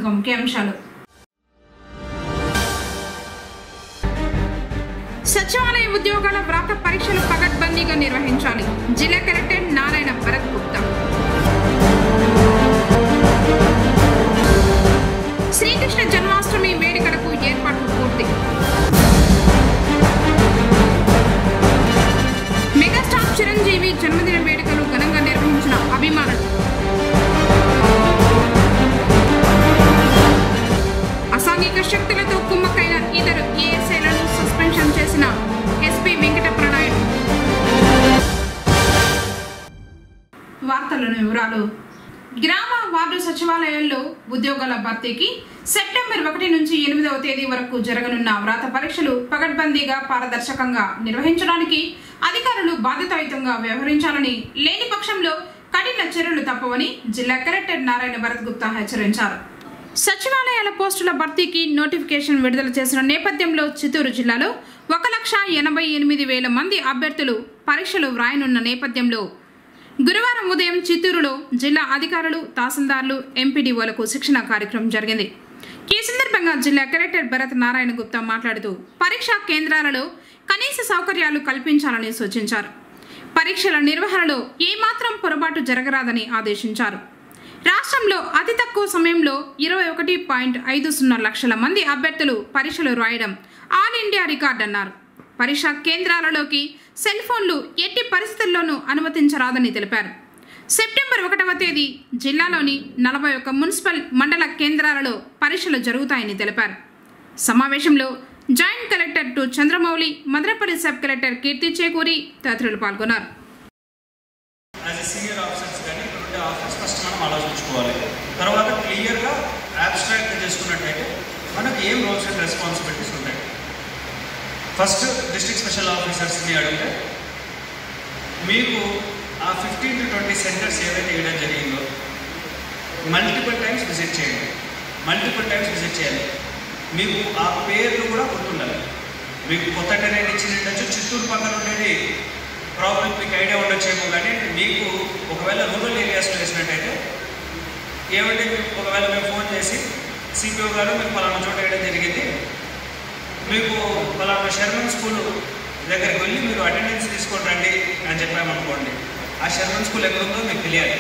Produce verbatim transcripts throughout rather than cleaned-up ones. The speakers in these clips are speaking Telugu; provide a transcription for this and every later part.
ముందుగా ముఖ్యాంశాలు. సచివాలయ ఉద్యోగాల వ్రాత పరీక్షలు పకడ్బందీగా నిర్వహించాలి. జిల్లా కలెక్టర్ నారాయణ భరత్ గుప్తా. శ్రీకృష్ణ జన్మాష్టమి వేడుకలకు ఏర్పాట్లు పూర్తి. మెగాస్టార్ చిరంజీవి జన్మదిన వేడుకలు ఘనంగా నిర్వహించిన అభిమానులు. అసాంఘిక శక్తులతో కుమ్మక్కైన ఇద్దరు ఏఎస్ఐలను సస్పెన్షన్ చేసిన ఎస్పీ వెంకటప్రనాయుడు. వార్తలను వివరాలు. గ్రామ వార్డు సచివాలయాల్లో ఉద్యోగాల భర్తీకి సెప్టెంబర్ ఒకటి నుంచి ఎనిమిదవ తేదీ వరకు జరగనున్న వ్రాత పరీక్షలు పకడ్బందీగా పారదర్శకంగా నిర్వహించడానికి అధికారులు బాధ్యతాయుతంగా వ్యవహరించాలని, లేని పక్షంలో కఠిన చర్యలు తప్పవని జిల్లా కలెక్టర్ నారాయణ భరత్ గుప్తా హెచ్చరించారు. సచివాలయాల పోస్టుల భర్తీకి నోటిఫికేషన్ విడుదల చేసిన నేపథ్యంలో చిత్తూరు జిల్లాలో ఒక లక్ష ఎనభై ఎనిమిది వేల మంది అభ్యర్థులు పరీక్షలు వ్రాయనున్న నేపథ్యంలో గురువారం ఉదయం చిత్తూరులో జిల్లా అధికారులు, తహసీల్దార్లు, ఎంపీడీఓలకు శిక్షణ కార్యక్రమం జరిగింది. ఈ సందర్భంగా జిల్లా కలెక్టర్ భరత్ నారాయణ గుప్తా మాట్లాడుతూ పరీక్షా కేంద్రాలలో కనీస సౌకర్యాలు కల్పించాలని సూచించారు. పరీక్షల నిర్వహణలో ఏమాత్రం పొరపాటు జరగరాదని ఆదేశించారు. రాష్ట్రంలో అతి తక్కువ సమయంలో ఇరవై ఒకటి పాయింట్ ఐదు సున్నా లక్షల మంది అభ్యర్థులు పరీక్షలు రాయడం ఆల్ ఇండియా రికార్డు అన్నారు. పరీక్షా కేంద్రాలలోకి సెల్ ఫోన్లు ఎట్టి పరిస్థితుల్లోనూ అనుమతించరాదని తెలిపారు. సెప్టెంబర్ ఒకటవ తేదీ జిల్లాలోని నలభై ఒక్క మున్సిపల్ మండల కేంద్రాలలో పరీక్షలు జరుగుతాయని తెలిపారు. సమావేశంలో joint collector two Chandramouli, Madanapalle sub collector Keerthi Chekuri తదితరులు పాల్గొన్నారు. ఆలోచించుకోవాలి. తర్వాత క్లియర్గా అబ్స్ట్రాక్ట్ చేసుకున్నట్టయితే మనకు ఏం రోల్స్ అండ్ రెస్పాన్సిబిలిటీస్ ఉంటాయి. ఫస్ట్ డిస్ట్రిక్ట్ స్పెషల్ ఆఫీసర్స్ని అడిగితే మీకు ఆ ఫిఫ్టీన్ టు ట్వంటీ సెంటర్స్ ఏవైతే వేయడం జరిగిందో మల్టిపుల్ టైమ్స్ విజిట్ చేయండి. మల్టిపుల్ టైమ్స్ విజిట్ చేయాలి. మీకు ఆ పేర్లు కూడా గుర్తుండాలి. మీకు కొత్త టెరైన్ ఇచ్చి ఉండొచ్చు, చిత్తూరు పక్కన ఉండేది ప్రాబ్లం మీకు ఐడియా ఉండొచ్చేమో, కానీ మీకు ఒకవేళ రూరల్ ఏరియాస్లో వేసినట్టయితే ఏమంటే ఒకవేళ మేము ఫోన్ చేసి సిపిఓ గారు మీకు పలానా చోట వేయడం జరిగింది, మీకు పలానా షర్మన్ స్కూల్ దగ్గరికి వెళ్ళి మీరు అటెండెన్స్ తీసుకొని రండి అని చెప్పామనుకోండి, ఆ షర్మన్ స్కూల్ ఎక్కడుందో మీకు తెలియాలి.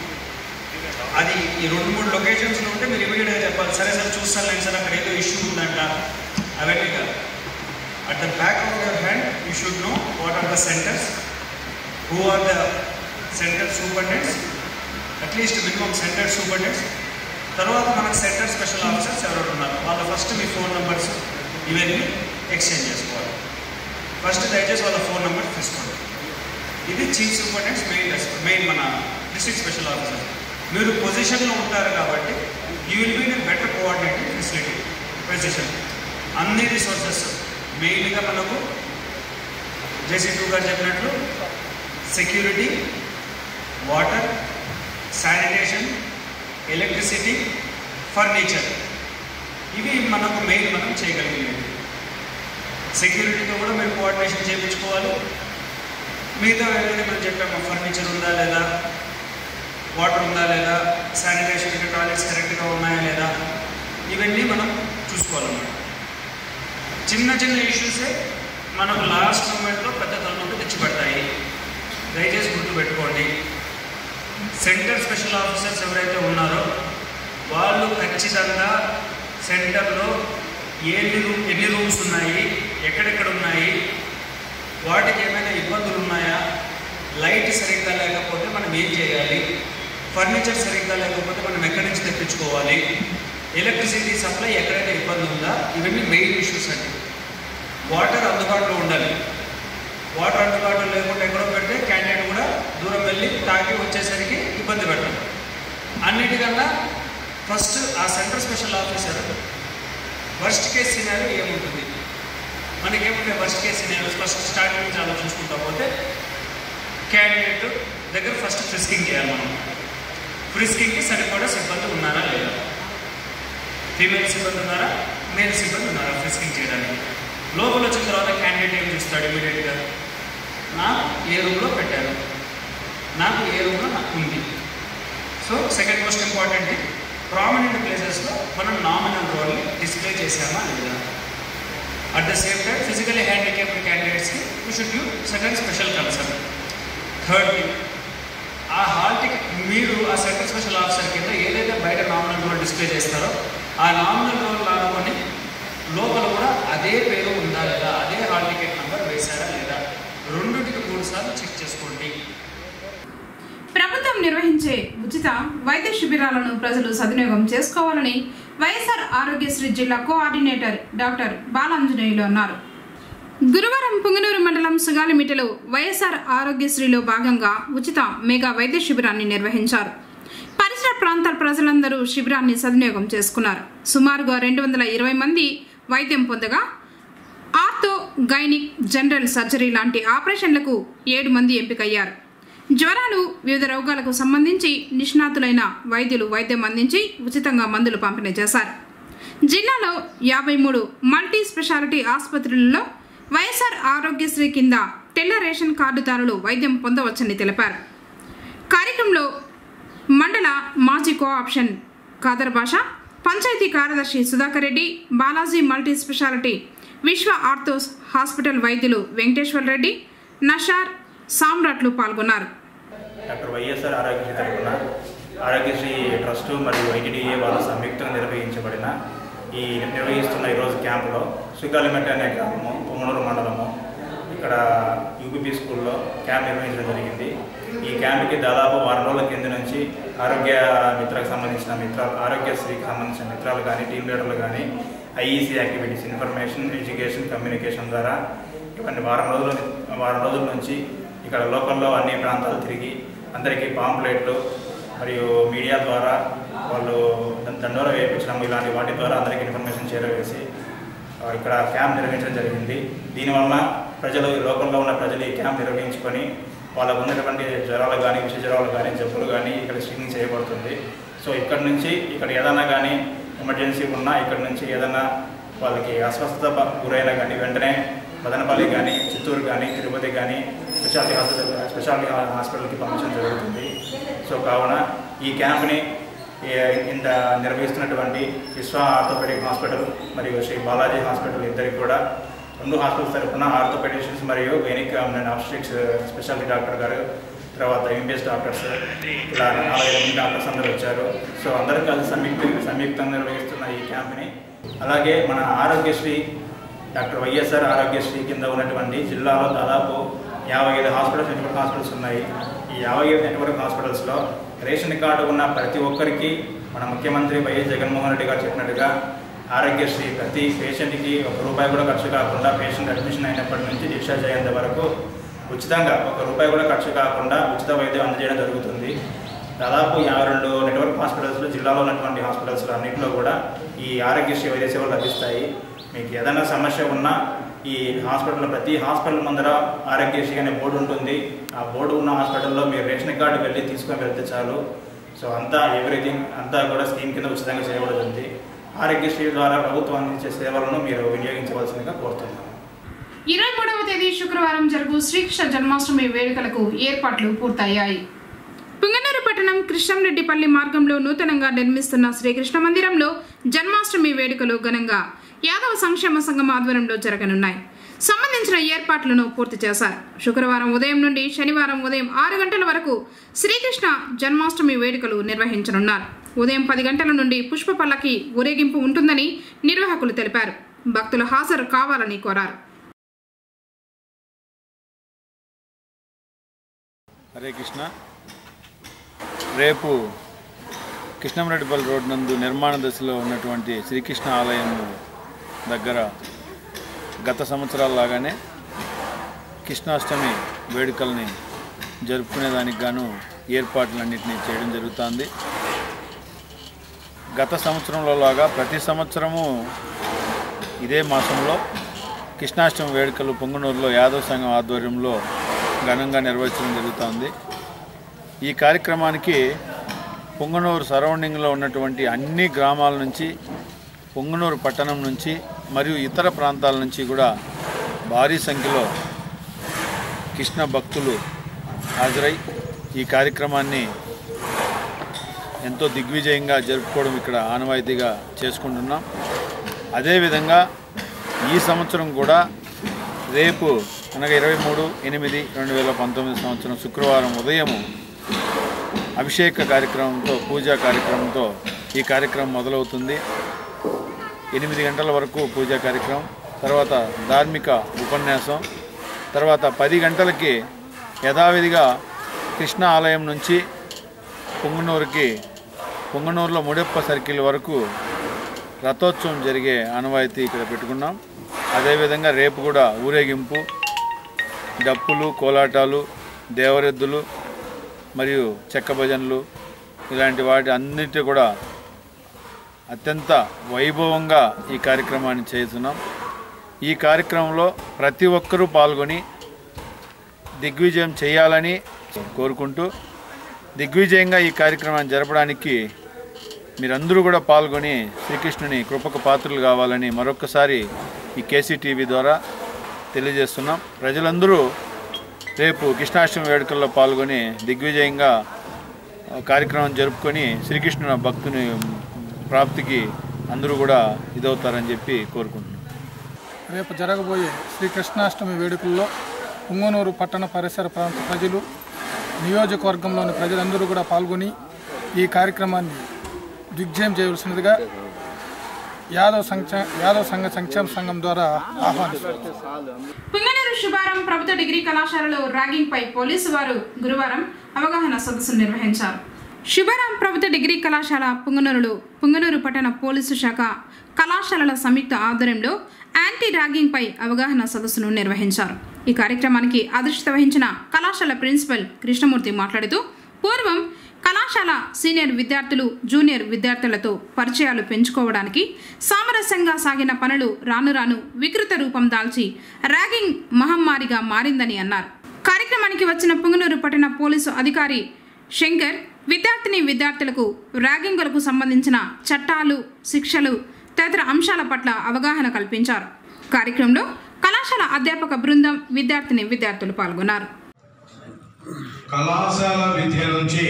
అది ఈ రెండు మూడు లొకేషన్స్లో ఉంటే మీరు ఇమీడియట్గా చెప్పాలి, సరే సార్ చూస్తాను సార్ అక్కడ ఏదో ఇష్యూ ఉందంట. అవన్నీ కాదు, at the back of your hand you should know what are the centers, who are the center superintendents, at least minimum center superintendents. తర్వాత మనకు సెంటర్ స్పెషల్ ఆఫీసర్స్ ఎవరు ఉన్నారు వాళ్ళ ఫస్ట్ మీ ఫోన్ నెంబర్స్ ఇవన్నీ ఎక్స్చేంజ్ చేసుకోవాలి. ఫస్ట్ దయచేసి వాళ్ళ ఫోన్ నెంబర్ తీసుకోండి. ఇది చీఫ్ సూపరింటెండెంట్స్ మెయిన్ మెయిన్ మన డిస్ట్రిక్ట్ స్పెషల్ ఆఫీసర్. మీరు పొజిషన్లో ఉంటారు కాబట్టి you will be in better coordinating facility position. అన్ని రిసోర్సెస్ మెయిన్గా మనకు జేసీ టూ గారు చెప్పినట్లు security, water, sanitation, electricity, furniture, ఇవి మనకు మెయిన్ మనం చేయగలిగేది. సెక్యూరిటీతో కూడా మీరు కోఆర్డినేషన్ చేయించుకోవాలి. మిగతా ఏదైతే మనం చెప్పాము, ఫర్నిచర్ ఉందా లేదా, వాటర్ ఉందా లేదా, శానిటేషన్ టాయిలెట్స్ కరెక్ట్గా ఉన్నాయా లేదా, ఇవన్నీ మనం చూసుకోవాలన్నమాట. చిన్న చిన్న ఇష్యూసే మనకు లాస్ట్ మూమెంట్లో పెద్ద తలనొప్పి తెచ్చిపెడతాయి. దయచేసి గుర్తుపెట్టుకోండి. సెంటర్ స్పెషల్ ఆఫీసర్స్ ఎవరైతే ఉన్నారో వాళ్ళు ఖచ్చితంగా సెంటర్లో ఎన్ని రూమ్ ఎన్ని రూమ్స్ ఉన్నాయి, ఎక్కడెక్కడ ఉన్నాయి, వాటికి ఏమైనా ఇబ్బందులు ఉన్నాయా, లైట్ సరిగ్గా లేకపోతే మనం ఏం చేయాలి, ఫర్నిచర్ సరిగ్గా లేకపోతే మనం ఎక్కడి నుంచి తెప్పించుకోవాలి, ఎలక్ట్రిసిటీ సప్లై ఎక్కడైనా ఇబ్బంది ఉందా, ఇవన్నీ మెయిన్ ఇష్యూస్ అండి. వాటర్ అందుబాటులో ఉండాలి. వాటర్ అందుబాటులో లేకుండా ఎక్కడో పెడితే క్యాండిడేట్ కూడా దూరం వెళ్ళి తాగి వచ్చేసరికి ఇబ్బంది పెడతాం. అన్నిటికన్నా ఫస్ట్ ఆ centre special officer worst case scenario ఏముంటుంది, మనకేముంటే worst case scenarios first starting నుంచి ఆలోచించుకుంటా పోతే క్యాండిడేట్ దగ్గర ఫస్ట్ ఫ్రిస్కింగ్ చేయాలి. మనం ఫ్రిస్కింగ్కి సరిపడా సిబ్బంది ఉన్నారా లేదా, ఫీమేల్ సిబ్బంది ఉన్నారా, మేల్ సిబ్బంది ఉన్నారా ఫ్రిస్కింగ్ చేయడానికి. లోపల వచ్చిన తర్వాత క్యాండిడేట్ ఏం చూస్తాడు ఇమీడియట్గా, నాకు ఏ రూమ్లో పెట్టారు, నాకు ఏ రూమ్లో నాకు ఉంది. So second most important prominent ప్లేసెస్లో మనం నామినల్ రోల్ని డిస్ప్లే చేసామా లేదా. At the same time physically handicapped క్యాండిడేట్స్కి we should give certain special concern. Third thing, ఆ హాల్ టికెట్ మీరు ఆ సర్టన్ స్పెషల్ ఆఫీసర్ కింద ఏదైతే బయట నామినల్ రోల్ డిస్ప్లే చేస్తారో ఆ నామినల్ రోల్ లాగానే లోపల కూడా అదే పేరు ఉందా లేదా, అదే హాల్ టికెట్ నెంబర్ వేశారా లేదా, రెండింటికి మూడు సార్లు చెక్ చేసుకోండి. ప్రభుత్వం నిర్వహించే ఉచిత వైద్య శిబిరాలను ప్రజలు సద్వినియోగం చేసుకోవాలని వైఎస్ఆర్ ఆరోగ్యశ్రీ జిల్లా కోఆర్డినేటర్ డాక్టర్ బాలాంజనేయులు అన్నారు. గురువారం పుంగనూరు మండలం సుగాలిమిటలో వైఎస్ఆర్ ఆరోగ్యశ్రీలో భాగంగా ఉచిత మెగా వైద్య శిబిరాన్ని నిర్వహించారు. పరిసర ప్రాంతాల ప్రజలందరూ శిబిరాన్ని సద్వినియోగం చేసుకున్నారు. సుమారుగా రెండు వందల ఇరవై మంది వైద్యం పొందగా ఆర్థో, గైనిక్, జనరల్ సర్జరీ లాంటి ఆపరేషన్లకు ఏడు మంది ఎంపికయ్యారు. జ్వరాలు, వివిధ రోగాలకు సంబంధించి నిష్ణాతులైన వైద్యులు వైద్యం అందించి ఉచితంగా మందులు పంపిణీ చేశారు. జిల్లాలో యాభై మూడు మల్టీ స్పెషాలిటీ ఆసుపత్రులలో వైఎస్ఆర్ ఆరోగ్యశ్రీ కింద తెల్ల రేషన్ కార్డుదారులు వైద్యం పొందవచ్చని తెలిపారు. కార్యక్రమంలో మండల మాజీ కోఆప్షన్ ఖాదర్ బాషా, పంచాయతీ కార్యదర్శి Sudhakar Reddy, Balaji multi speciality Vishwa orthos hospital వైద్యులు వెంకటేశ్వర రెడ్డి, నషార్, సామ్రాట్లు పాల్గొన్నారు. డాక్టర్ వైఎస్ఆర్ ఆరోగ్యశ్రీ తరఫున ఆరోగ్యశ్రీ ట్రస్టు మరియు ఐటీడీఏ వాళ్ళ సంయుక్తంగా నిర్వహించబడిన ఈ నిర్వహిస్తున్న ఈరోజు క్యాంపులో సుగాలిమెట్ట అనే గ్రామము, పొంగనూరు మండలము, ఇక్కడ యూపీపీ స్కూల్లో క్యాంప్ నిర్వహించడం జరిగింది. ఈ క్యాంప్కి దాదాపు వారం రోజుల కింద నుంచి ఆరోగ్య మిత్రకు సంబంధించిన మిత్రాలు, ఆరోగ్యశ్రీకి సంబంధించిన మిత్రాలు కానీ, టీమ్ లీడర్లు కానీ, IEC activities, information, education, communication ద్వారా ఇవన్నీ వారం రోజుల వారం రోజుల నుంచి ఇక్కడ లోకల్లో అన్ని ప్రాంతాలు తిరిగి అందరికీ పాంప్లెట్లు మరియు మీడియా ద్వారా వాళ్ళు దండోర వేయించడం ఇలాంటి వాటి ద్వారా అందరికీ ఇన్ఫర్మేషన్ చేరవేసి ఇక్కడ క్యాంప్ నిర్వహించడం జరిగింది. దీనివల్ల ప్రజలు, లోకల్లో ఉన్న ప్రజలు ఈ క్యాంప్ నిర్వహించుకొని వాళ్ళకు ఉన్నటువంటి జ్వరాలు కానీ, విష జ్వరాలు కానీ, జబ్బులు కానీ ఇక్కడ స్క్రీనింగ్ చేయబడుతుంది. సో ఇక్కడ నుంచి ఇక్కడ ఏదైనా కానీ ఎమర్జెన్సీ ఉన్నా, ఇక్కడ నుంచి ఏదైనా వాళ్ళకి అస్వస్థత గురైనా కానీ వెంటనే మదనపల్లి కానీ, చిత్తూరు కానీ, తిరుపతి కానీ స్పెషాలిటీ హాస్పిటల్ స్పెషాలిటీ హాస్పిటల్కి పంపించడం జరుగుతుంది. సో కావున ఈ క్యాంప్ని ఇంత నిర్వహిస్తున్నటువంటి విశ్వ ఆర్థోపెడిక్ హాస్పిటల్ మరియు శ్రీ బాలాజీ హాస్పిటల్ ఇద్దరికి కూడా, రెండు హాస్పిటల్స్ తరఫున ఆర్థోపెడిషియన్స్ మరియు gynaec and obstetrics speciality doctor గారు, తర్వాత ఎంబీబీఎస్ డాక్టర్స్, ఇలా నాలుగైదు మంది డాక్టర్స్ అందరూ వచ్చారు. సో అందరూ కలిసి సంయుక్త సంయుక్తంగా నిర్వహిస్తున్న ఈ క్యాంప్ని, అలాగే మన ఆరోగ్యశ్రీ డాక్టర్ వైఎస్ఆర్ ఆరోగ్యశ్రీ కింద ఉన్నటువంటి జిల్లాలో దాదాపు యాభై ఐదు హాస్పిటల్స్, నెట్వర్క్ హాస్పిటల్స్ ఉన్నాయి. ఈ యాభై ఐదు నెట్వర్క్ హాస్పిటల్స్లో రేషన్ కార్డు ఉన్న ప్రతి ఒక్కరికి మన ముఖ్యమంత్రి వైఎస్ జగన్మోహన్ రెడ్డి గారు చెప్పినట్టుగా ఆరోగ్యశ్రీ ప్రతి పేషెంట్కి ఒక రూపాయి కూడా ఖర్చు కాకుండా, పేషెంట్ అడ్మిషన్ అయినప్పటి నుంచి డిశ్చార్జ్ అయ్యేంత వరకు ఉచితంగా ఒక రూపాయి కూడా ఖర్చు కాకుండా ఉచిత వైద్యం అందజేయడం జరుగుతుంది. దాదాపు యాభై రెండు నెట్వర్క్ హాస్పిటల్స్లో, జిల్లాలో ఉన్నటువంటి హాస్పిటల్స్లో అన్నింటిలో కూడా ఈ ఆరోగ్యశ్రీ వైద్య సేవలు లభిస్తాయి. మీకు ఏదైనా సమస్య ఉన్నా ఈ హాస్పిటల్, ప్రతి హాస్పిటల్ ముందర ఆరోగ్యశ్రీ అనే బోర్డు ఉంటుంది. ఆ బోర్డు ఉన్న హాస్పిటల్లో మీరు రేషన్ కార్డు వెళ్ళి తీసుకొని వెళ్తే చాలు. సో అంతా ఎవ్రీథింగ్ అంతా కూడా స్కీమ్ కింద ఉచితంగా చేయబడుతుంది. ఆరోగ్యశ్రీ ద్వారా ప్రభుత్వం అందించే సేవలను మీరు వినియోగించవలసిందిగా కోరుతున్నాను. ఇరవై మూడవ తేదీ శుక్రవారం జరుగు శ్రీకృష్ణ జన్మాష్టమి వేడుకలకు ఏర్పాట్లు పూర్తయ్యాయి. పుంగనూరు పట్టణం కృష్ణంరెడ్డిపల్లి మార్గంలో నూతనంగా నిర్మిస్తున్న శ్రీకృష్ణ మందిరంలో జన్మాష్టమి వేడుకలు ఘనంగా యాదవ సంక్షేమ సంఘం ఆధ్వర్యంలో జరగనున్నాయి. సంబంధించిన ఏర్పాట్లను పూర్తి చేశారు. శుక్రవారం ఉదయం నుండి శనివారం ఉదయం ఆరు గంటల వరకు శ్రీకృష్ణ జన్మాష్టమి వేడుకలు నిర్వహించనున్నారు. ఉదయం పది గంటల నుండి పుష్ప పల్లకి ఊరేగింపు ఉంటుందని నిర్వాహకులు తెలిపారు. భక్తులు హాజరు కావాలని కోరారు. హరే కృష్ణ. రేపు కృష్ణంరెడ్డిపల్లి రోడ్ నందు నిర్మాణ దశలో ఉన్నటువంటి శ్రీకృష్ణ ఆలయం దగ్గర గత సంవత్సరాల లాగానే కృష్ణాష్టమి వేడుకల్ని జరుపుకునేదానికి గాను ఏర్పాట్లన్నింటినీ చేయడం జరుగుతుంది. గత సంవత్సరంలో లాగా ప్రతి సంవత్సరము ఇదే మాసంలో కృష్ణాష్టమి వేడుకలు పొంగనూరులో యాదవ సంఘం ఆధ్వర్యంలో ఘనంగా నిర్వహించడం జరుగుతుంది. ఈ కార్యక్రమానికి పొంగనూరు సరౌండింగ్లో ఉన్నటువంటి అన్ని గ్రామాల నుంచి, పొంగనూరు పట్టణం నుంచి మరియు ఇతర ప్రాంతాల నుంచి కూడా భారీ సంఖ్యలో కృష్ణ భక్తులు హాజరై ఈ కార్యక్రమాన్ని ఎంతో దిగ్విజయంగా జరుపుకోవడం ఇక్కడ ఆనవాయితీగా చేసుకుంటున్నాం. అదేవిధంగా ఈ సంవత్సరం కూడా రేపు అనగా ఇరవై మూడు ఎనిమిది రెండు వేల పంతొమ్మిది సంవత్సరం శుక్రవారం ఉదయము అభిషేక కార్యక్రమంతో పూజా కార్యక్రమంతో ఈ కార్యక్రమం మొదలవుతుంది. ఎనిమిది గంటల వరకు పూజా కార్యక్రమం, తర్వాత ధార్మిక ఉపన్యాసం, తర్వాత పది గంటలకి యథావిధిగా కృష్ణ ఆలయం నుంచి పొంగనూరుకి పొంగనూరులో ముడెప్ప సర్కిల్ వరకు రథోత్సవం జరిగే ఆనవాయితీ ఇక్కడ పెట్టుకున్నాం. అదేవిధంగా రేపు కూడా ఊరేగింపు, డప్పులు, కోలాటాలు, దేవరెద్దులు మరియు చెక్క భజనలు ఇలాంటి వాటి అన్నిటి కూడా అత్యంత వైభవంగా ఈ కార్యక్రమాన్ని చేస్తున్నాం. ఈ కార్యక్రమంలో ప్రతి ఒక్కరూ పాల్గొని దిగ్విజయం చేయాలని కోరుకుంటూ, దిగ్విజయంగా ఈ కార్యక్రమాన్ని జరపడానికి మీరందరూ కూడా పాల్గొని శ్రీకృష్ణుని కృపకు పాత్రలు కావాలని మరొకసారి ఈ కేసీటీవీ ద్వారా తెలియజేస్తున్నాం. ప్రజలందరూ రేపు కృష్ణాష్టమి వేడుకల్లో పాల్గొని దిగ్విజయంగా కార్యక్రమం జరుపుకొని శ్రీకృష్ణుని భక్తుని ప్రాప్తికి అందరూ కూడా ఇదవుతారని చెప్పి కోరుకుంటున్నాం. రేపు జరగబోయే శ్రీకృష్ణాష్టమి వేడుకల్లో పొంగనూరు పట్టణ పరిసర ప్రాంత ప్రజలు, నియోజకవర్గంలోని ప్రజలందరూ కూడా పాల్గొని ఈ కార్యక్రమాన్ని దిగ్విజయం చేయవలసినదిగా యాదవ్ సంక్ష యాదవ్ సంఘ సంక్షేమ సంఘం ద్వారా ఆహ్వానిస్తున్నారు. పుంగనూరు శుభారం ప్రభుత్వ డిగ్రీ కళాశాలలో ర్యాగింగ్ పై పోలీసు వారు గురువారం అవగాహన సదస్సు నిర్వహించారు. శుభారం ప్రభుత్వ డిగ్రీ కళాశాల పుంగనూరులో పుంగనూరు పట్టణ పోలీసు శాఖ కళాశాలల సంయుక్త ఆధ్వర్యంలో యాంటీ ర్యాగింగ్ పై అవగాహన సదస్సును నిర్వహించారు. ఈ కార్యక్రమానికి అధ్యక్షత వహించిన కళాశాల ప్రిన్సిపల్ కృష్ణమూర్తి మాట్లాడుతూ, పూర్వం కళాశాల సీనియర్ విద్యార్థులు జూనియర్ విద్యార్థులతో పరిచయాలు పెంచుకోవడానికి సామరస్యంగా సాగిన పనులు రాను రాను వికృత రూపం దాల్చి ర్యాగింగ్ మహమ్మారిగా మారిందని అన్నారు. కార్యక్రమానికి వచ్చిన పుంగనూరు పట్టణ పోలీసు అధికారి శంకర్ విద్యార్థిని విద్యార్థులకు ర్యాగింగులకు సంబంధించిన చట్టాలు, శిక్షలు తదితర అంశాల పట్ల అవగాహన కల్పించారు. కార్యక్రమంలో కళాశాల అధ్యాపక బృందం, విద్యార్థిని విద్యార్థులు పాల్గొన్నారు. కళాశాల విద్య నుంచి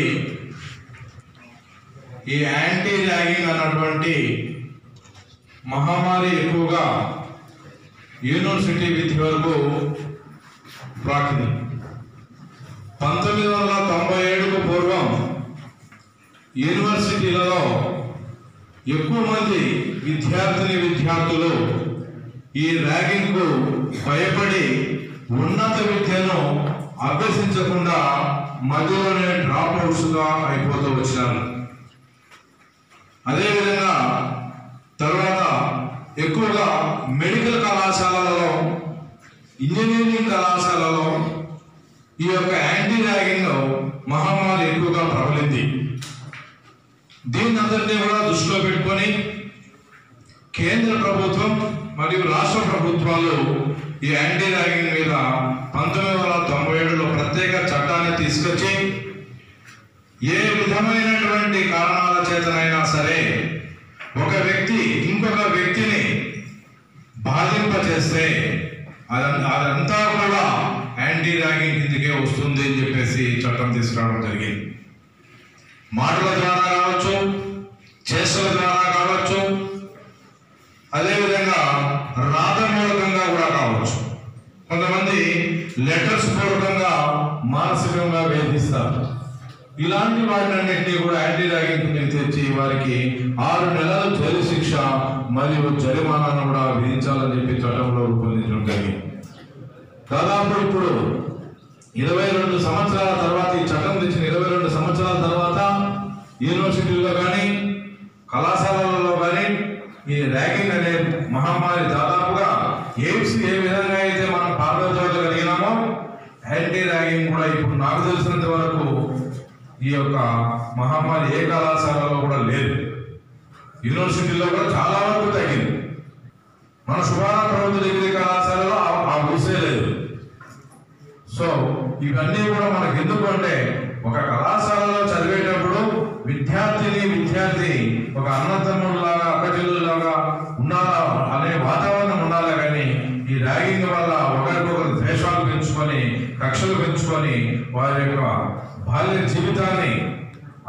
ఈ యాంటీ ర్యాగింగ్ అన్నటువంటి మహమ్మారి ఎక్కువగా యూనివర్సిటీ విద్య వరకు ప్రాకింది. పంతొమ్మిది వందల తొంభై ఏడుకు పూర్వం యూనివర్సిటీలలో ఎక్కువ మంది విద్యార్థిని విద్యార్థులు ఈ ర్యాగింగ్కు భయపడి ఉన్నత విద్యను అభ్యసించకుండా మధ్యలోనే డ్రాప్ అవుట్స్గా అయిపోతూ వచ్చినారు. అదేవిధంగా తర్వాత ఎక్కువగా మెడికల్ కళాశాలలో, ఇంజనీరింగ్ కళాశాలలో ఈ యొక్క యాంటీ ర్యాగింగ్ మహమ్మారి ఎక్కువగా ప్రబలింది. దీన్ని అందరినీ కూడా దృష్టిలో పెట్టుకొని కేంద్ర ప్రభుత్వం మరియు రాష్ట్ర ప్రభుత్వాలు ఈ యాంటీ ర్యాగింగ్ మీద పంతొమ్మిది వందల తొంభై ఏడులో ప్రత్యేక చట్టాన్ని తీసుకొచ్చి ఏ విధమైనటువంటి కారణాల చేతనైనా సరే ఒక వ్యక్తి ఇంకొక వ్యక్తిని బాధింపచేస్తే అదంతా అదంతా కూడా యాంటీ ర్యాగింగ్ కిందకే వస్తుంది అని చెప్పేసి చట్టం తీసుకురావడం జరిగింది. మాటల ద్వారా కావచ్చు, చేష్టల ద్వారా కావచ్చు, అదేవిధంగా రాతమూలకంగా కూడా కావచ్చు. కొంతమంది లెటర్స్ పూర్వకంగా మానసికంగా వేధిస్తారు. ఇలాంటి వాటినన్నింటినీ కూడా యాంటీ ర్యాగింగ్ కింద తెచ్చి వారికి ఆరు నెలల జైలు శిక్ష మరియు జరిమానాను కూడా విధించాలని చెప్పి చట్టంలో రూపొందించడం జరిగింది. దాదాపు ఇప్పుడు ఇరవై రెండు సంవత్సరాల తర్వాత, ఈ చట్టం తెచ్చిన ఇరవై రెండు సంవత్సరాల తర్వాత యూనివర్సిటీల్లో కానీ కళాశాలలలో కానీ ఈ ర్యాగింగ్ అనే మహమ్మారి దాదాపుగా ఎయిడ్స్ ఏ విధంగా అయితే మనం పాల్గొనగలిగినామో యాంటీ ర్యాగింగ్ కూడా ఇప్పుడు నాకు తెలిసినంత వరకు ఈ యొక్క మహమ్మారి ఏ కళాశాలలో కూడా లేదు. యూనివర్సిటీలో కూడా చాలా వరకు తగ్గింది. మన శుభాన ప్రభుత్వ డిగ్రీ కళాశాలలో ఆ ఊసే లేదు. సో ఇవన్నీ కూడా మనకు ఎందుకు అంటే ఒక కళాశాలలో చదివేటప్పుడు విద్యార్థిని విద్యార్థి ఒక అన్నతమ్ముడులాగా అక్కచెల్లులాగా ఉండాలా అనే వాతావరణం ఉండాలి. కానీ ఈ ర్యాగింగ్ వల్ల ఒకరికొకరు ద్వేషాలు పెంచుకొని, కక్షలు పెంచుకొని వారి యొక్క బాల్య జీవితాన్ని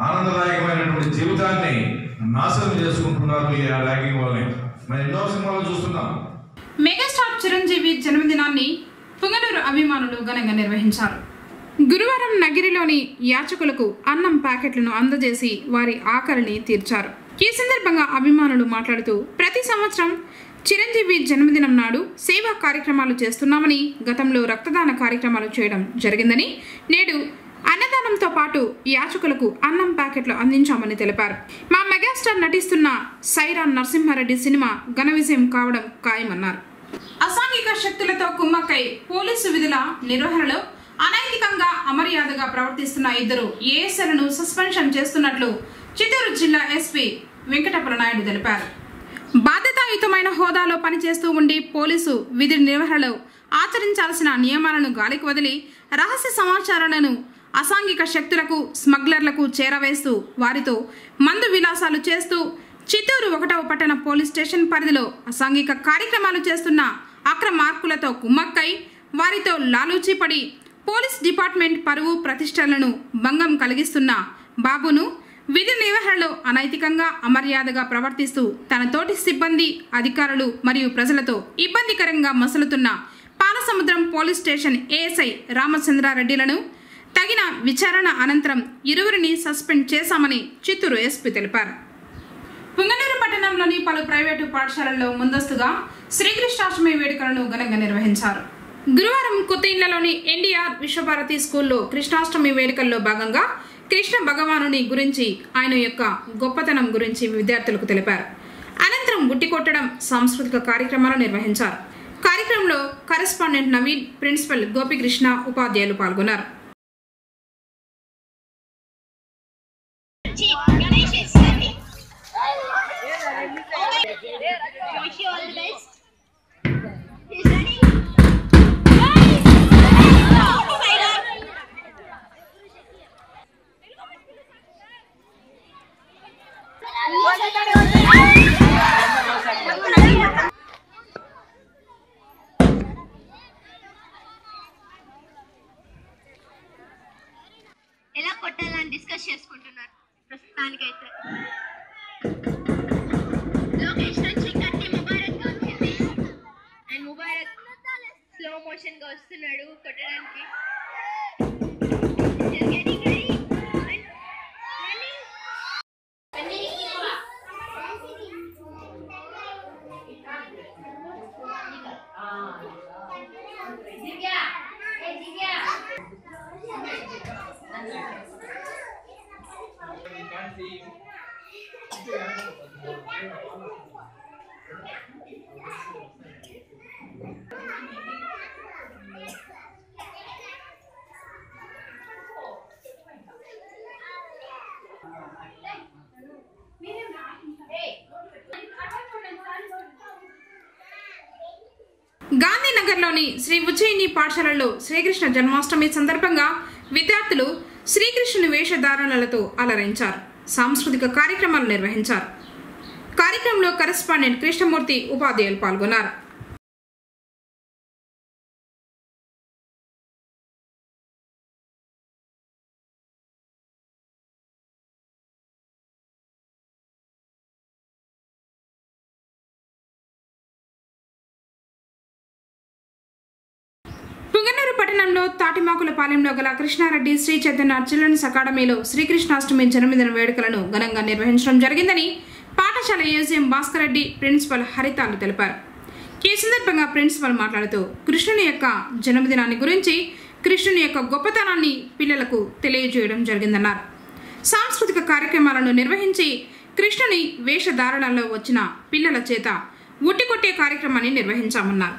ఆనందదాయకమైనటువంటి జీవితాన్ని నాశనం చేసుకుంటున్నారు ఈ ర్యాగింగ్ వల్లే. మనం ఎన్నో సినిమాలు చూస్తున్నాం. మెగాస్టార్ చిరంజీవి జన్మదినాన్ని పుంగనూరు అభిమానులు ఘనంగా నిర్వహించారు. గురువారం నగిరిలోని యాచకులకు అన్నం ప్యాకెట్లను అందజేసి వారి ఆకలిని తీర్చారు. ఈ సందర్భంగా అభిమానులు మాట్లాడుతూ ప్రతి సంవత్సరం చిరంజీవి జన్మదినం నాడు సేవా కార్యక్రమాలు చేస్తున్నామని, గతంలో రక్తదాన కార్యక్రమాలు చేయడం జరిగిందని, నేడు అన్నదానంతో పాటు యాచకులకు అన్నం ప్యాకెట్లు అందించామని తెలిపారు. మా మెగాస్టార్ నటిస్తున్న సైరా నరసింహారెడ్డి సినిమా ఘన విజయం కావడం ఖాయమన్నారు. అసాంఘిక శక్తులతో కుమ్మక్కై పోలీసు విధుల నిర్వహణలో అనైతికంగా అమర్యాదగా ప్రవర్తిస్తున్న ఇద్దరు ఏఎస్ఐలను సస్పెన్షన్ చేస్తున్నట్లు చిత్తూరు జిల్లా ఎస్పీ వెంకటప్పల నాయుడు తెలిపారు. బాధ్యతాయుతమైన హోదాలో పనిచేస్తూ ఉండి పోలీసు విధి నిర్వహణలో ఆచరించాల్సిన నియమాలను గాలికి వదిలి రహస్య సమాచారాలను అసాంఘిక శక్తులకు, స్మగ్లర్లకు చేరవేస్తూ వారితో మందు విలాసాలు చేస్తూ చిత్తూరు ఒకటవ పట్టణ పోలీస్ స్టేషన్ పరిధిలో అసాంఘిక కార్యక్రమాలు చేస్తున్న అక్రమార్కులతో కుమ్మక్కై వారితో లాలూచీపడి పోలీస్ డిపార్ట్మెంట్ పరువు ప్రతిష్టలను భంగం కలిగిస్తున్న బాబును విధి నిర్వహణలో అనైతికంగా అమర్యాదగా ప్రవర్తిస్తూ తన తోటి సిబ్బంది, అధికారులు మరియు ప్రజలతో ఇబ్బందికరంగా మసలుతున్న పాలసముద్రం పోలీస్ స్టేషన్ ఏఎస్ఐ రామచంద్రారెడ్డిలను తగిన విచారణ అనంతరం ఇరువురిని సస్పెండ్ చేశామని చిత్తూరు ఎస్పీ తెలిపారు. పుంగనూరు పట్టణంలోని పలు ప్రైవేటు పాఠశాలల్లో ముందస్తుగా శ్రీకృష్ణాష్టమి వేడుకలను ఘనంగా నిర్వహించారు. గురువారం కొత్తఇండ్లలోని ఎన్డీఆర్ విశ్వభారతి స్కూల్లో కృష్ణాష్టమి వేడుకల్లో భాగంగా కృష్ణ భగవానుని గురించి, ఆయన యొక్క గొప్పతనం గురించి విద్యార్థులకు తెలిపారు. అనంతరం గుట్టి కొట్టడం, సాంస్కృతిక కార్యక్రమాలు నిర్వహించారు. కార్యక్రమంలో కరెస్పాండెంట్ నవీన్, ప్రిన్సిపల్ గోపికృష్ణ, ఉపాధ్యాయులు పాల్గొన్నారు. ఎలా కొట్టాలని డిస్కస్ చేసుకుంటున్నారు ప్రస్తుతానికైతే. లోకేష్ నుంచి కట్టి ముబారక్ గా వచ్చింది అండ్ ముబారక్ స్లో మోషన్ గా వస్తున్నాడు కొట్టడానికి. గాంధీనగర్లోని శ్రీ ఉజ్జయిని పాఠశాలలో శ్రీకృష్ణ జన్మాష్టమి సందర్భంగా విద్యార్థులు శ్రీకృష్ణుని వేషధారణలతో అలరించారు. సాంస్కృతిక కార్యక్రమాలు నిర్వహించారు. కార్యక్రమంలో కరెస్పాండెంట్ కృష్ణమూర్తి, ఉపాధ్యాయులు పాల్గొన్నారు. పుంగనూరు పట్టణంలో తాటిమాకులపాలెంలో గల కృష్ణారెడ్డి శ్రీ చైతన్య చిల్డ్రన్స్ అకాడమీలో శ్రీకృష్ణాష్టమి జన్మదిన వేడుకలను ఘనంగా నిర్వహించడం జరిగిందని పాఠశాల ఏజీఎం భాస్కర్ రెడ్డి, ప్రిన్సిపల్ హరితాలు తెలిపారు. ఈ సందర్భంగా ప్రిన్సిపల్ మాట్లాడుతూ కృష్ణుని యొక్క జన్మదినాన్ని గురించి, కృష్ణుని యొక్క గొప్పతనాన్ని పిల్లలకు తెలియజేయడం జరిగిందన్నారు. సాంస్కృతిక కార్యక్రమాలను నిర్వహించి కృష్ణుని వేషధారణలో వచ్చిన పిల్లల చేత ఉట్టికొట్టే కార్యక్రమాన్ని నిర్వహించామన్నారు.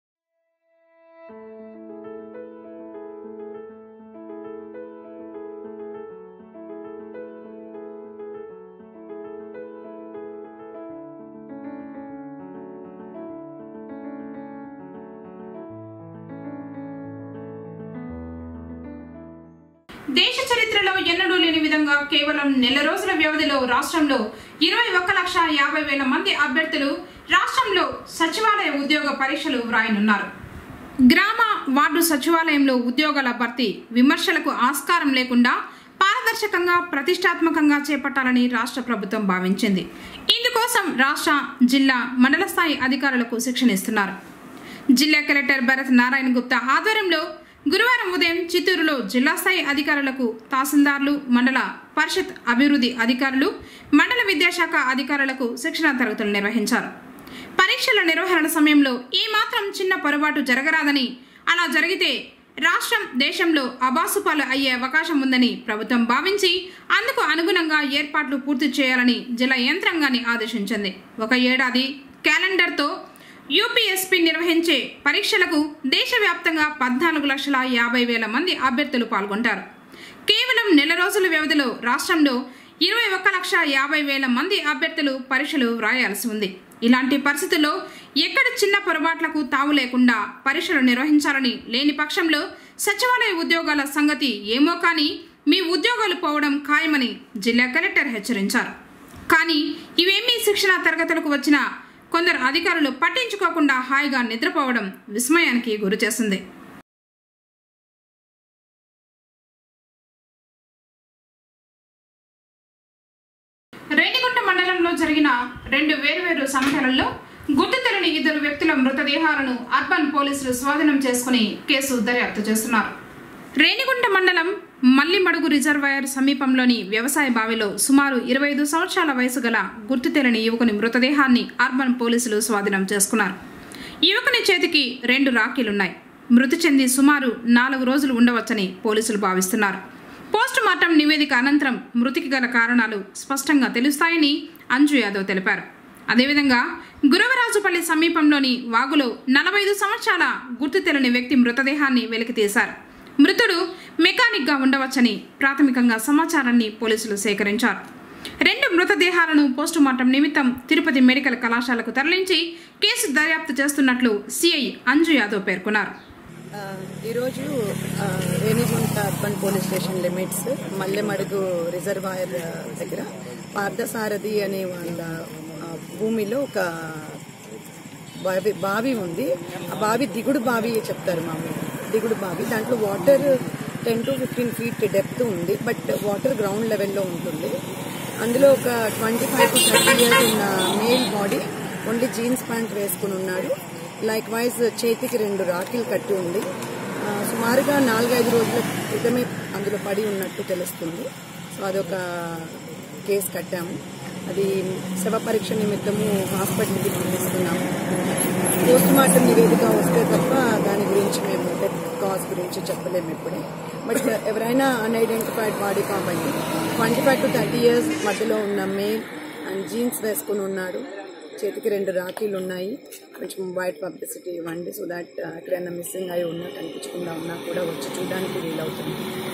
దేశ చరిత్రలో ఎన్నడూ లేని విధంగా కేవలం నెల రోజుల వ్యవధిలో రాష్ట్రంలో ఇరవై ఒక్క లక్ష యాభై వేల మంది అభ్యర్థులు రాష్ట్రంలో సచివాలయ ఉద్యోగ పరీక్షలు వ్రాయనున్నారు. గ్రామ వార్డు సచివాలయంలో ఉద్యోగాల భర్తీ విమర్శలకు ఆస్కారం లేకుండా పారదర్శకంగా పారదర్శకంగా ప్రతిష్టాత్మకంగా చేపట్టాలని రాష్ట్ర ప్రభుత్వం భావించింది. ఇందుకోసం రాష్ట్ర, జిల్లా, మండల స్థాయి అధికారులకు శిక్షణ ఇస్తున్నారు. జిల్లా కలెక్టర్ భరత్ నారాయణ గుప్తా ఆధ్వర్యంలో గురువారం ఉదయం చిత్తూరులో జిల్లా స్థాయి అధికారులకు, తహసీల్దార్లు, మండల పరిషత్ అభివృద్ధి అధికారులు, మండల విద్యాశాఖ అధికారులకు శిక్షణ తరగతులు నిర్వహించారు. పరీక్షల నిర్వహణ సమయంలో ఏ మాత్రం చిన్న పొరపాటు జరగరాదని, అలా జరిగితే రాష్ట్రం, దేశంలో అబాసుపాలు అయ్యే అవకాశం ఉందని ప్రభుత్వం భావించి అందుకు అనుగుణంగా ఏర్పాట్లు పూర్తి చేయాలని జిల్లా యంత్రాంగాన్ని ఆదేశించింది. ఒక ఏడాది క్యాలెండర్తో యూపీఎస్పీ నిర్వహించే పరీక్షలకు దేశవ్యాప్తంగా పద్నాలుగు లక్షల యాభై వేల మంది అభ్యర్థులు పాల్గొంటారు. కేవలం నెల రోజుల వ్యవధిలో రాష్ట్రంలో ఇరవై ఒక్క లక్ష యాభై వేల మంది అభ్యర్థులు పరీక్షలు వ్రాయాల్సి ఉంది. ఇలాంటి పరిస్థితుల్లో ఎక్కడ చిన్న పొరపాట్లకు తావు లేకుండా పరీక్షలు నిర్వహించాలని, లేని పక్షంలో సచివాలయ ఉద్యోగాల సంగతి ఏమో కానీ మీ ఉద్యోగాలు పోవడం ఖాయమని జిల్లా కలెక్టర్ హెచ్చరించారు. కానీ ఇవేమీ శిక్షణ తరగతులకు వచ్చిన కొందరు అధికారులు పట్టించుకోకుండా హాయిగా నిద్రపోవడం విస్మయానికి గురిచేస్తుంది. రేణిగుంట మండలంలో జరిగిన రెండు వేర్వేరు సంఘటనల్లో గుర్తు తెలియని ఇద్దరు వ్యక్తుల మృతదేహాలను అర్బన్ పోలీసులు స్వాధీనం చేసుకుని కేసు దర్యాప్తు చేస్తున్నారు. రేణిగుంట మండలం మల్లిమడుగు రిజర్వాయర్ సమీపంలోని వ్యవసాయ బావిలో సుమారు ఇరవై ఐదు సంవత్సరాల వయసు గల గుర్తు తెలియని యువకుని మృతదేహాన్ని అర్బన్ పోలీసులు స్వాధీనం చేసుకున్నారు. యువకుని చేతికి రెండు రాఖీలున్నాయి. మృతి చెంది సుమారు నాలుగు రోజులు ఉండవచ్చని పోలీసులు భావిస్తున్నారు. పోస్ట్ మార్టం నివేదిక అనంతరం మృతికి గల కారణాలు స్పష్టంగా తెలుస్తాయని అంజు యాదవ్ తెలిపారు. అదేవిధంగా గురవరాజుపల్లి సమీపంలోని వాగులో నలభై ఐదు సంవత్సరాల గుర్తు తెలియని వ్యక్తి మృతదేహాన్ని వెలికితీశారు. మృతుడు మెకానిక్గా ఉండవచ్చని ప్రాథమికంగా సమాచారాన్ని పోలీసులు సేకరించారు. రెండు మృతదేహాలను పోస్టుమార్టం నిమిత్తం తిరుపతి మెడికల్ కళాశాలకు తరలించి కేసు దర్యాప్తు చేస్తున్నట్లు సిఐ అంజు యాదవ్ పేర్కొన్నారు. ఈరోజు Renigunta urban police station limits Mallemadugu reservoir దగ్గర పార్థసారథి అనే వాళ్ళ భూమిలో ఒక బావి బావి ఉంది. ఆ బావి దిగుడు బావి చెప్తారు మామూలుగా, దిగుడు బావి. దాంట్లో water ten to fifteen feet depth ఉంది, బట్ వాటర్ గ్రౌండ్ లెవెల్లో ఉంటుంది. అందులో ఒక twenty five to thirty years ఉన్న male body only jeans pant వేసుకుని ఉన్నాడు. లైక్ వైజ్ చేతికి రెండు రాఖీలు కట్టి ఉంది. సుమారుగా నాలుగైదు రోజుల క్రితమే అందులో పడి ఉన్నట్టు తెలుస్తుంది. సో అదొక కేసు కట్టాము. అది శవ పరీక్ష నిమిత్తము హాస్పిటల్కి పంపిస్తున్నాము. పోస్ట్ మార్టం నివేదిక వస్తే తప్ప దాని గురించి మేము డెత్ కాజ్ గురించి చెప్పలేము ఇప్పుడే. బట్ ఎవరైనా అన్ఐడెంటిఫైడ్ బాడీ కాబట్టి twenty five to thirty years మధ్యలో ఉన్న మేల్ అండ్ జీన్స్ వేసుకుని ఉన్నాడు. చేతికి రెండు రాఖీలు ఉన్నాయి. కొంచెం వైట్ పబ్లిసిటీ ఇవ్వండి, సో దాట్ ఎక్కడైనా మిస్సింగ్ అయి ఉన్నా కనిపించకుండా ఉన్నా కూడా వచ్చి చూడడానికి వీలవుతుంది.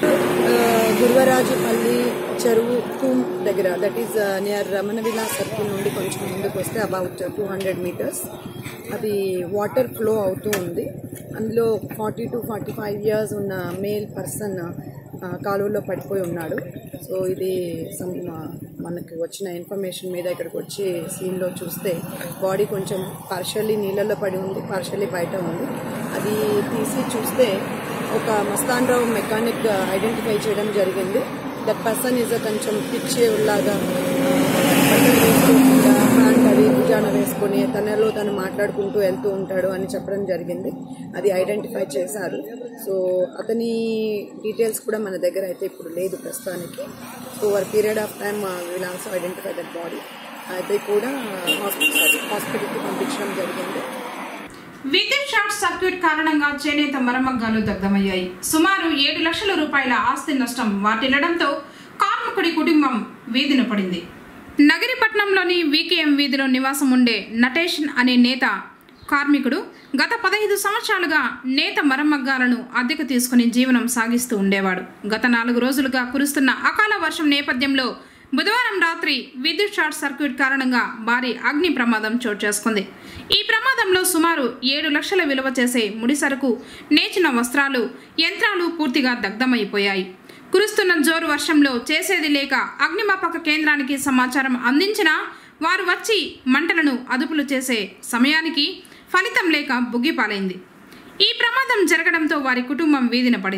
గురువరాజుపల్లి చెరువు టూమ్ దగ్గర, that is near Ramana Vilas circle నుండి కొంచెం ముందుకు వస్తే అబౌట్ టూ హండ్రెడ్ మీటర్స్ అది వాటర్ ఫ్లో అవుతూ ఉంది. అందులో forty to forty five years ఉన్న మేల్ పర్సన్ కాలువలో పడిపోయి ఉన్నాడు. సో ఇది సమ్ మనకు వచ్చిన ఇన్ఫర్మేషన్ మీద ఇక్కడికి వచ్చి సీన్లో చూస్తే బాడీ కొంచెం పార్షల్లీ నీళ్ళల్లో పడి ఉంది, పార్షల్లీ బయట ఉంది. అది తీసి చూస్తే ఒక మస్తాన్ రావు మెకానిక్ ఐడెంటిఫై చేయడం జరిగింది. దట్ పర్సన్ ఈజ్ కొంచెం పిచ్చే లాగా బట్టలు వేసుకోకుండా ప్యాంట్ అది భుజాన వేసుకొని తనలో తను మాట్లాడుకుంటూ వెళ్తూ ఉంటాడు అని చెప్పడం జరిగింది. అది ఐడెంటిఫై చేశారు. సో అతని డీటెయిల్స్ కూడా మన దగ్గర అయితే ఇప్పుడు లేదు ప్రస్తుతానికి. So over period of time will also identify that body. అయితే కూడా హాస్పిటల్ హాస్పిటల్కి పంపించడం జరిగింది. విద్యుత్ షార్ట్ సర్క్యూట్ కారణంగా చేనేత మరమగ్గాలు దగ్ధమయ్యాయి. సుమారు ఏడు లక్షల రూపాయల ఆస్తి నష్టం వాటిల్లడంతో కార్మికుడి కుటుంబం వీధిన పడింది. నగరిపట్నంలోని వీకేఎం వీధిలో నివాసం ఉండే నటేష్ అనే నేత కార్మికుడు గత పదహైదు సంవత్సరాలుగా నేత మరమగ్గాలను అద్దెకు తీసుకుని జీవనం సాగిస్తూ ఉండేవాడు. గత నాలుగు రోజులుగా కురుస్తున్న అకాల వర్షం నేపథ్యంలో బుధవారం రాత్రి విద్యుత్ షార్ట్ సర్క్యూట్ కారణంగా భారీ అగ్ని ప్రమాదం చోటు చేసుకుంది. ఈ ప్రమాదంలో సుమారు ఏడు లక్షల విలువ చేసే ముడిసరుకు, నేచిన వస్త్రాలు, యంత్రాలు పూర్తిగా దగ్ధమైపోయాయి. కురుస్తున్న జోరు వర్షంలో చేసేది లేక అగ్నిమాపక కేంద్రానికి సమాచారం అందించినా వారు వచ్చి మంటలను అదుపులు చేసే సమయానికి ఫలితం లేక బుగ్గిపాలైంది. ఈ ప్రమాదం జరగడంతో వారి కుటుంబం వీధిన పడింది.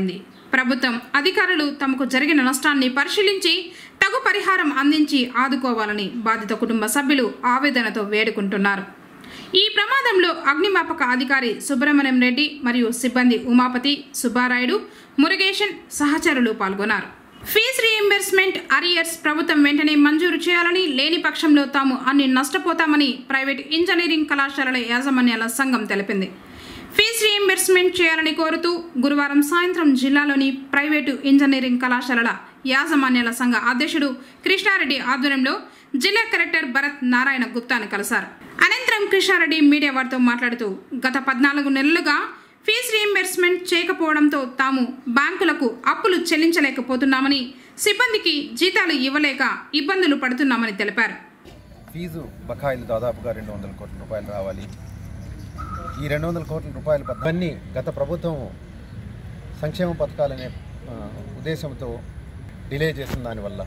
ప్రభుత్వం అధికారులు తమకు జరిగిన నష్టాన్ని పరిశీలించి తగు పరిహారం అందించి ఆదుకోవాలని బాధిత కుటుంబ సభ్యులు ఆవేదనతో వేడుకుంటున్నారు. ఈ ప్రమాదంలో అగ్నిమాపక అధికారి సుబ్రహ్మణ్యం రెడ్డి మరియు సిబ్బంది ఉమాపతి, సుబ్బారాయుడు, మురుగేషన్ సహచరులు పాల్గొన్నారు. ఫీజు రీయింబర్స్మెంట్ అరియర్స్ ప్రభుత్వం వెంటనే మంజూరు చేయాలని, లేని పక్షంలో తాము అన్ని నష్టపోతామని ప్రైవేట్ ఇంజనీరింగ్ కళాశాలల యాజమాన్యాల సంఘం తెలిపింది. ఫీజు రీయింబర్స్మెంట్ చేయాలని కోరుతూ గురువారం సాయంత్రం జిల్లాలోని ప్రైవేటు ఇంజనీరింగ్ కళాశాలల యాజమాన్యాల సంఘ అధ్యక్షుడు కృష్ణారెడ్డి ఆధ్వర్యంలో జిల్లా కలెక్టర్ భరత్ నారాయణ గుప్తాను కలిశారు. అనంతరం కృష్ణారెడ్డి మీడియా వారితో మాట్లాడుతూ గత పద్నాలుగు నెలలుగా ఫీజు రీయింబర్స్మెంట్ చేయకపోవడంతో తాము బ్యాంకులకు అప్పులు చెల్లించలేకపోతున్నామని, సిబ్బందికి జీతాలు ఇవ్వలేక ఇబ్బందులు పడుతున్నామని తెలిపారు. ఫీజు బకాయిలు దాదాపుగా రెండు వందల కోట్ల రూపాయలు రావాలి. ఈ రెండు వందల కోట్ల రూపాయలు పద్ధతి గత ప్రభుత్వం సంక్షేమ పథకాలనే ఉద్దేశంతో డిలే చేసిన దానివల్ల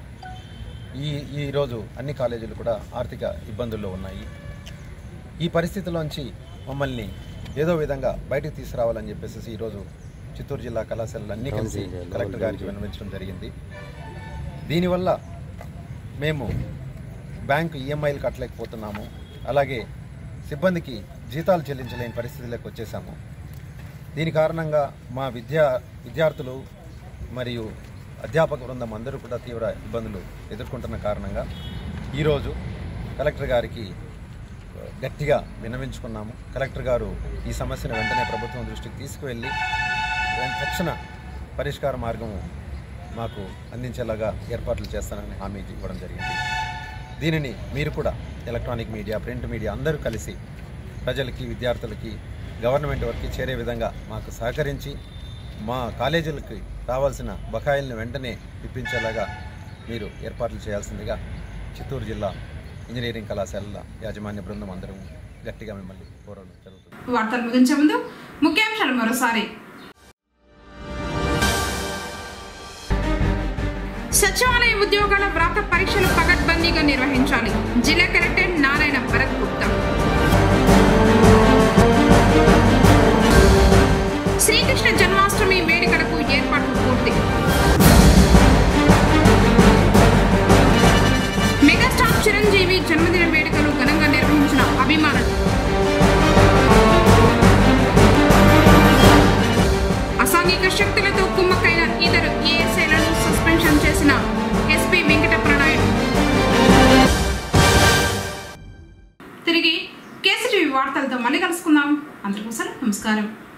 ఈ ఈరోజు అన్ని కాలేజీలు కూడా ఆర్థిక ఇబ్బందుల్లో ఉన్నాయి. ఈ పరిస్థితిలోంచి మమ్మల్ని ఏదో విధంగా బయటకు తీసుకురావాలని చెప్పేసి ఈరోజు చిత్తూరు జిల్లా కళాశాలలు అన్నీ కలిసి కలెక్టర్ గారికి విన్నవించడం జరిగింది. దీనివల్ల మేము బ్యాంకు ఈఎంఐలు కట్టలేకపోతున్నాము, అలాగే సిబ్బందికి జీతాలు చెల్లించలేని పరిస్థితులకు వచ్చేసాము. దీని కారణంగా మా విద్యా విద్యార్థులు మరియు అధ్యాపక బృందం అందరూ కూడా తీవ్ర ఇబ్బందులు ఎదుర్కొంటున్న కారణంగా ఈరోజు కలెక్టర్ గారికి గట్టిగా విన్నవించుకున్నాము. కలెక్టర్ గారు ఈ సమస్యను వెంటనే ప్రభుత్వం దృష్టికి తీసుకువెళ్ళి తక్షణ పరిష్కార మార్గము మాకు అందించేలాగా ఏర్పాట్లు చేస్తానని హామీ ఇవ్వడం జరిగింది. దీనిని మీరు కూడా ఎలక్ట్రానిక్ మీడియా, ప్రింట్ మీడియా అందరూ కలిసి ప్రజలకి, విద్యార్థులకి, గవర్నమెంట్ వరకు చేరే విధంగా మాకు సహకరించి మా కాలేజీలకి రావాల్సిన బకాయిలను వెంటనే ఇప్పించేలాగా మీరు ఏర్పాట్లు చేయాల్సిందిగా చిత్తూరు జిల్లా ఇంజనీరింగ్ కళాశాలల యాజమాన్య బృందం అందరం గట్టిగా మిమ్మల్ని కోరడం జరుగుతుంది. వార్తలు ముగించే ముందు ముఖ్యాంశాలు మరోసారి. సచివాలయ ఉద్యోగాల వ్రాత పరీక్షలు పకడ్బందీగా నిర్వహించాలి. జిల్లా కలెక్టర్ నారాయణ భరత్ గుప్తా. శ్రీకృష్ణ జన్మాష్టమి వేడుకలకు ఏర్పాట్లు పూర్తి. మెగాస్టార్ చిరంజీవి జన్మదిన వేడుకలు ఘనంగా నిర్వహించిన అభిమానులు. అసాంఘిక శక్తులతో కుమ్మక్కైన ఇద్దరు ఏఎస్ఐలను సస్పెన్షన్ చేసిన ఎస్పీ వెంకటప్రనాయుడు. తిరిగి కేసీటీవీ వార్తలతో మళ్ళీ కలుసుకుందాం. అందరికీ నమస్కారం.